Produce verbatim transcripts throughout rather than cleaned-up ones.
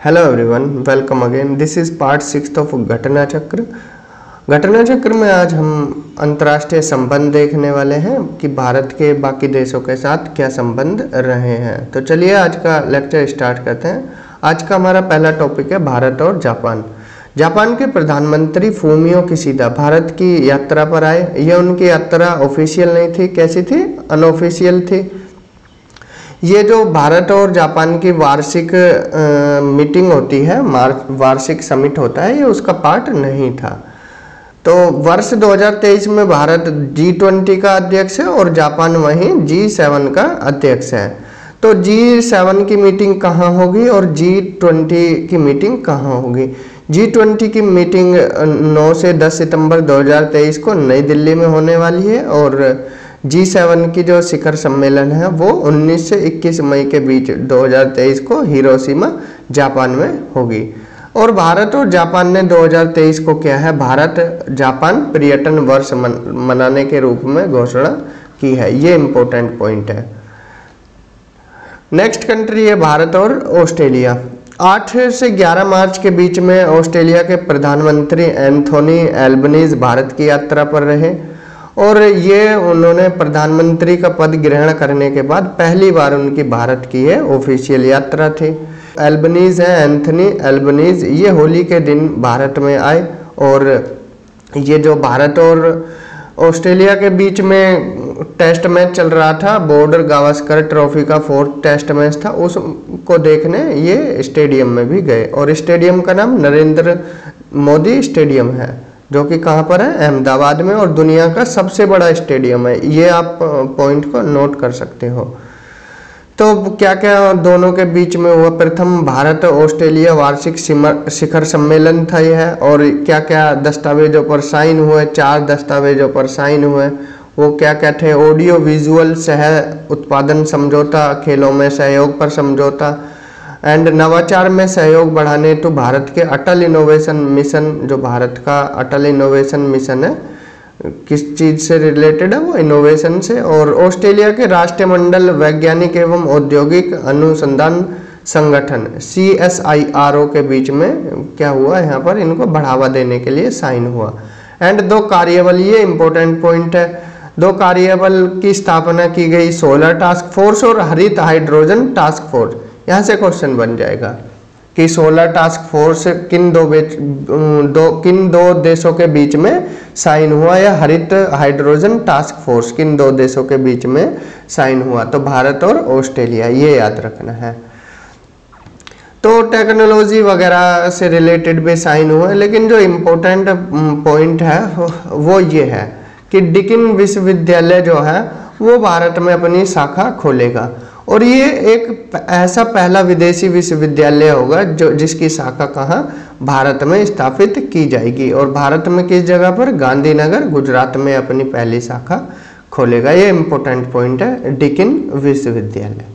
Hello everyone, welcome again. This is part six of Ghatna Chakra. घटना चक्र में आज हम अंतर्राष्ट्रीय संबंध देखने वाले हैं कि भारत के बाकी देशों के साथ क्या संबंध रहे हैं। तो चलिए आज का लेक्चर स्टार्ट करते हैं। आज का हमारा पहला टॉपिक है भारत और जापान। जापान के प्रधानमंत्री फूमियो किशिदा भारत की यात्रा पर आए। यह उनकी यात्रा ऑफिशियल नहीं थी, कैसी थी? अनऑफिशियल थी। ये जो भारत और जापान की वार्षिक मीटिंग होती है, वार्षिक समिट होता है, ये उसका पार्ट नहीं था। तो वर्ष दो हज़ार तेईस में भारत जी ट्वेंटी का अध्यक्ष है और जापान वहीं जी सेवन का अध्यक्ष है। तो जी सेवन की मीटिंग कहाँ होगी और जी ट्वेंटी की मीटिंग कहाँ होगी? जी ट्वेंटी की मीटिंग नौ से दस सितंबर दो हज़ार तेईस को नई दिल्ली में होने वाली है और जी सेवन की जो शिखर सम्मेलन है वो उन्नीस से इक्कीस मई के बीच दो हज़ार तेईस को हिरोशिमा जापान में होगी। और भारत और जापान ने दो हज़ार तेईस को क्या है, भारत जापान पर्यटन वर्ष मन, मनाने के रूप में घोषणा की है। ये इंपॉर्टेंट पॉइंट है। नेक्स्ट कंट्री है भारत और ऑस्ट्रेलिया। आठ से ग्यारह मार्च के बीच में ऑस्ट्रेलिया के प्रधानमंत्री एंथोनी एल्बनीज भारत की यात्रा पर रहे और ये उन्होंने प्रधानमंत्री का पद ग्रहण करने के बाद पहली बार उनकी भारत की है ऑफिशियल यात्रा थी। एल्बनीज है, एंथनी एल्बनीज, ये होली के दिन भारत में आए और ये जो भारत और ऑस्ट्रेलिया के बीच में टेस्ट मैच चल रहा था, बॉर्डर गावस्कर ट्रॉफी का फोर्थ टेस्ट मैच था, उसको देखने ये स्टेडियम में भी गए और स्टेडियम का नाम नरेंद्र मोदी स्टेडियम है जो कि कहाँ पर है? अहमदाबाद में, और दुनिया का सबसे बड़ा स्टेडियम है। ये आप पॉइंट को नोट कर सकते हो। तो क्या क्या दोनों के बीच में हुआ? प्रथम भारत ऑस्ट्रेलिया वार्षिक शिखर सम्मेलन था यह, और क्या क्या दस्तावेजों पर साइन हुए? चार दस्तावेजों पर साइन हुए। वो क्या क्या थे? ऑडियो विजुअल सह उत्पादन समझौता, खेलों में सहयोग पर समझौता एंड नवाचार में सहयोग बढ़ाने तो भारत के अटल इनोवेशन मिशन, जो भारत का अटल इनोवेशन मिशन है, किस चीज़ से रिलेटेड है? वो इनोवेशन से। और ऑस्ट्रेलिया के राष्ट्रमंडल वैज्ञानिक एवं औद्योगिक अनुसंधान संगठन C S I R O के बीच में क्या हुआ? यहाँ पर इनको बढ़ावा देने के लिए साइन हुआ। एंड दो कार्यबल, ये इंपॉर्टेंट पॉइंट है, दो कार्यबल की स्थापना की गई, सोलर टास्क फोर्स और हरित हाइड्रोजन टास्क फोर्स। यहाँ से क्वेश्चन बन जाएगा कि सोलर टास्क फोर्स किन दो दो किन दो देशों के बीच में साइन हुआ, या हरित हाइड्रोजन टास्क फोर्स किन दो देशों के बीच में साइन हुआ? तो भारत और ऑस्ट्रेलिया, ये याद रखना है। तो टेक्नोलॉजी वगैरह से रिलेटेड भी साइन हुआ, लेकिन जो इम्पोर्टेंट पॉइंट है वो ये है कि डिकिन विश्वविद्यालय जो है वो भारत में अपनी शाखा खोलेगा और ये एक ऐसा पहला विदेशी विश्वविद्यालय होगा जो जिसकी शाखा कहाँ? भारत में स्थापित की जाएगी। और भारत में किस जगह पर? गांधीनगर, गुजरात में अपनी पहली शाखा खोलेगा। ये इंपॉर्टेंट पॉइंट है, डिकिन विश्वविद्यालय।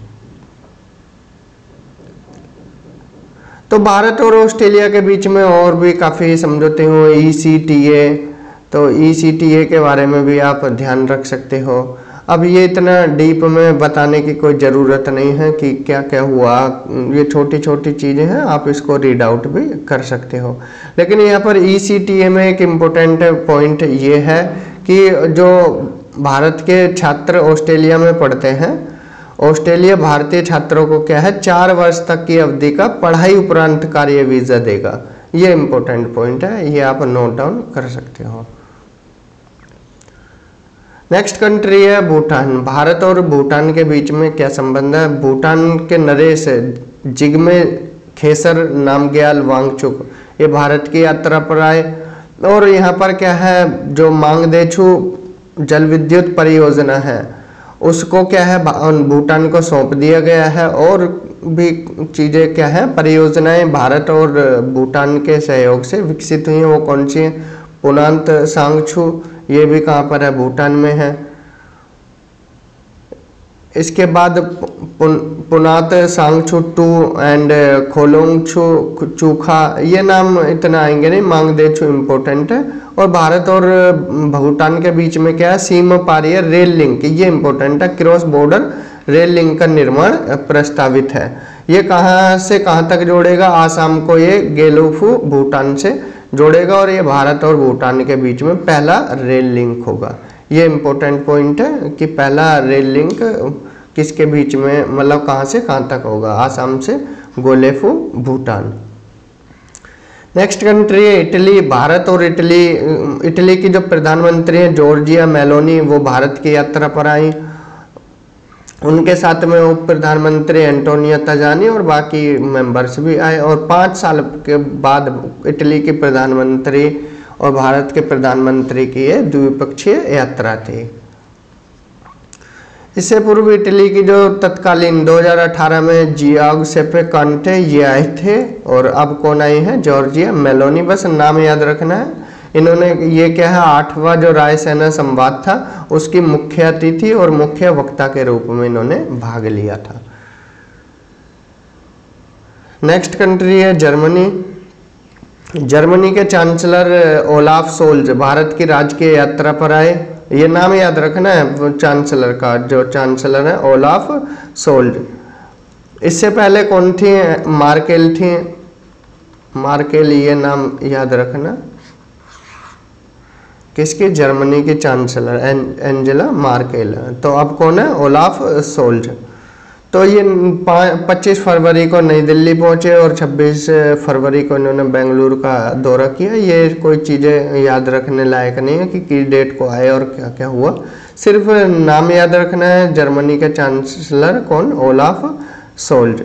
तो भारत और ऑस्ट्रेलिया के बीच में और भी काफ़ी समझौते हुए, ई सी टी ए, तो ई सी टी ए के बारे में भी आप ध्यान रख सकते हो। अब ये इतना डीप में बताने की कोई ज़रूरत नहीं है कि क्या क्या हुआ, ये छोटी छोटी चीज़ें हैं, आप इसको रीड आउट भी कर सकते हो। लेकिन यहाँ पर ई सी टी ए में एक इम्पोर्टेंट पॉइंट ये है कि जो भारत के छात्र ऑस्ट्रेलिया में पढ़ते हैं, ऑस्ट्रेलिया भारतीय छात्रों को क्या है, चार वर्ष तक की अवधि का पढ़ाई उपरांत कार्य वीज़ा देगा। ये इम्पोर्टेंट पॉइंट है, ये आप नोट डाउन कर सकते हो। नेक्स्ट कंट्री है भूटान। भारत और भूटान के बीच में क्या संबंध है? भूटान के नरेश जिग्मे खेसर नामग्याल वांगचुक ये भारत की यात्रा पर आए और यहाँ पर क्या है, जो मांगदेछू जल विद्युत परियोजना है उसको क्या है, भूटान को सौंप दिया गया है। और भी चीज़ें क्या है, परियोजनाएं भारत और भूटान के सहयोग से विकसित हुई हैं। वो कौन सी हैं? पुनांत सांगछू, ये भी कहाँ पर है? भूटान में है। इसके बाद पुन, पुनात सांगछू टू एंड खोलोंगछू चूखा, ये नाम इतना आएंगे नहीं, मांगदेछू इम्पोर्टेंट है। और भारत और भूटान के बीच में क्या है, सीमा पारीय रेल लिंक, ये इम्पोर्टेंट है, क्रॉस बॉर्डर रेल लिंक का निर्माण प्रस्तावित है। ये कहाँ से कहाँ तक जोड़ेगा, आसाम को ये गेलोफू भूटान से जोड़ेगा और ये भारत और भूटान के बीच में पहला रेल लिंक होगा। ये इंपॉर्टेंट पॉइंट है कि पहला रेल लिंक किसके बीच में, मतलब कहाँ से कहाँ तक होगा, आसाम से गोलेफू भूटान। नेक्स्ट कंट्री है इटली। भारत और इटली इटली की जो प्रधानमंत्री हैं जॉर्जिया मेलोनी, वो भारत की यात्रा पर आई। उनके साथ में उप प्रधानमंत्री एंटोनियो ताजानी और बाकी मेंबर्स भी आए। और पाँच साल के बाद इटली की प्रधानमंत्री और भारत के प्रधानमंत्री की ये द्विपक्षीय यात्रा थी। इससे पूर्व इटली की जो तत्कालीन दो हज़ार अठारह में जियोसेपे कांटे ये आए थे और अब कौन आई है, जॉर्जिया मेलोनी। बस नाम याद रखना है। इन्होंने ये क्या है, आठवां जो रायसेना संवाद था उसकी मुख्य अतिथि और मुख्य वक्ता के रूप में इन्होंने भाग लिया था। नेक्स्ट कंट्री है जर्मनी। जर्मनी के चांसलर ओलाफ सोल्ज भारत की राजकीय यात्रा पर आए। ये नाम याद रखना है चांसलर का, जो चांसलर है ओलाफ सोल्ज। इससे पहले कौन थी, मार्केल थी, मार्केल, ये नाम याद रखना किसकी, जर्मनी की चांसलर एंजेला मार्केल। तो अब कौन है, ओलाफ सोल्ज। तो ये पच्चीस फरवरी को नई दिल्ली पहुंचे और छब्बीस फरवरी को इन्होंने बेंगलुरु का दौरा किया। ये कोई चीज़ें याद रखने लायक नहीं है कि किस डेट को आए और क्या क्या हुआ, सिर्फ नाम याद रखना है। जर्मनी के चांसलर कौन, ओलाफ सोल्ज।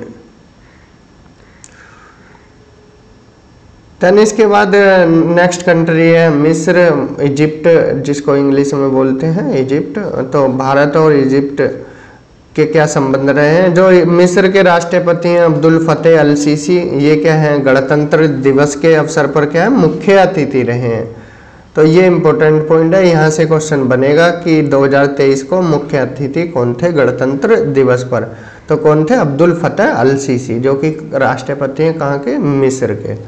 देन इसके बाद नेक्स्ट कंट्री है मिस्र, इजिप्ट जिसको इंग्लिश में बोलते हैं इजिप्ट। तो भारत और इजिप्ट के क्या संबंध रहे हैं। जो मिस्र के राष्ट्रपति हैं अब्दुल फतेह अल सीसी, ये क्या है, गणतंत्र दिवस के अवसर पर क्या है, मुख्य अतिथि रहे हैं। तो ये इंपॉर्टेंट पॉइंट है, यहाँ से क्वेश्चन बनेगा कि दो हज़ार तेईस को मुख्य अतिथि कौन थे गणतंत्र दिवस पर। तो कौन थे, अब्दुल फतेह अल सीसी, जो कि राष्ट्रपति हैं कहाँ के, मिस्र के।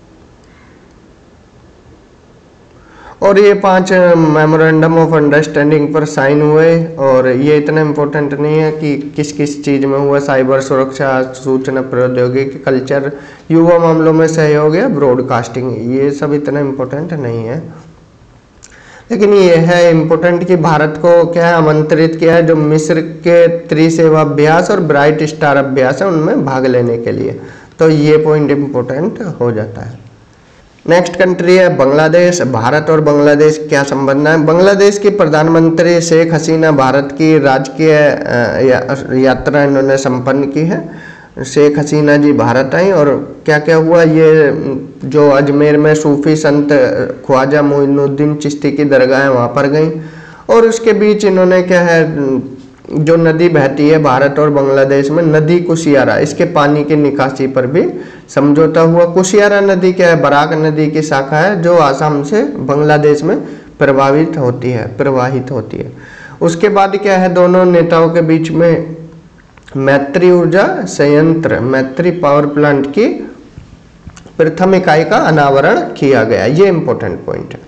और ये पांच मेमोरेंडम ऑफ अंडरस्टैंडिंग पर साइन हुए और ये इतना इम्पोर्टेंट नहीं है कि किस किस चीज़ में हुआ, साइबर सुरक्षा, सूचना प्रौद्योगिकी, कल्चर, युवा मामलों में सहयोग या ब्रॉडकास्टिंग, ये सब इतना इम्पोर्टेंट नहीं है। लेकिन ये है इम्पोर्टेंट कि भारत को क्या है, आमंत्रित किया है जो मिस्र के त्रिसेवा अभ्यास और ब्राइट स्टार अभ्यास है उनमें भाग लेने के लिए। तो ये पॉइंट इम्पोर्टेंट हो जाता है। नेक्स्ट कंट्री है बांग्लादेश। भारत और बांग्लादेश क्या संबंध है। बांग्लादेश की प्रधानमंत्री शेख हसीना भारत की राजकीय या, यात्रा इन्होंने संपन्न की है। शेख हसीना जी भारत आई और क्या क्या हुआ, ये जो अजमेर में सूफी संत ख्वाजा मोइनुद्दीन चिश्ती की दरगाह है वहाँ पर गई और उसके बीच इन्होंने क्या है, जो नदी बहती है भारत और बांग्लादेश में, नदी कुशियारा, इसके पानी की निकासी पर भी समझौता हुआ। कुशियारा नदी क्या है, बराक नदी की शाखा है जो आसाम से बांग्लादेश में प्रभावित होती है प्रवाहित होती है। उसके बाद क्या है, दोनों नेताओं के बीच में मैत्री ऊर्जा संयंत्र, मैत्री पावर प्लांट की प्रथम इकाई का अनावरण किया गया। ये इंपॉर्टेंट पॉइंट है।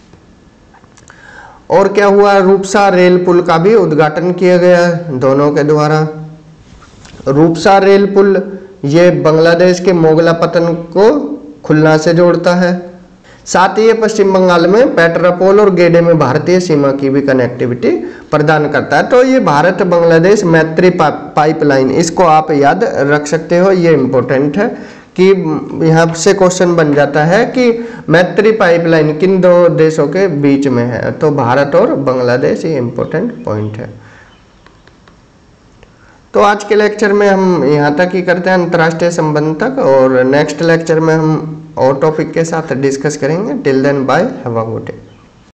और क्या हुआ, रूपसा रेल पुल का भी उद्घाटन किया गया दोनों के द्वारा। रूपसा रेल पुल ये बांग्लादेश के मोगलापतन को खुलना से जोड़ता है। साथ ही ये पश्चिम बंगाल में पेट्रापोल और गेडे में भारतीय सीमा की भी कनेक्टिविटी प्रदान करता है। तो ये भारत बांग्लादेश मैत्री पा, पाइपलाइन, इसको आप याद रख सकते हो। ये इम्पोर्टेंट है कि यहाँ से क्वेश्चन बन जाता है कि मैत्री पाइपलाइन किन दो देशों के बीच में है, तो भारत और बांग्लादेश, ये इम्पोर्टेंट पॉइंट है। तो आज के लेक्चर में हम यहाँ तक ही करते हैं, अंतर्राष्ट्रीय संबंध तक, और नेक्स्ट लेक्चर में हम और टॉपिक के साथ डिस्कस करेंगे। Till then bye, have a good day.